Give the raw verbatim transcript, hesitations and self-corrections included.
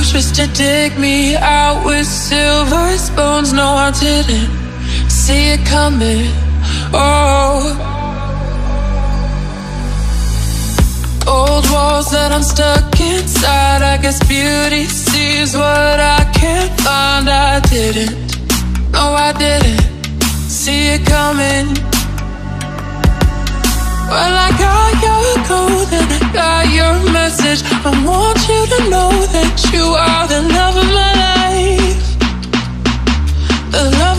just to dig me out with silver spoons. No, I didn't see it coming. Oh, old walls that I'm stuck inside. I guess beauty sees what I can't find. I didn't, no I didn't see it coming. Well, I got your code and I got your message. I want you to know that you are the love of my life, the love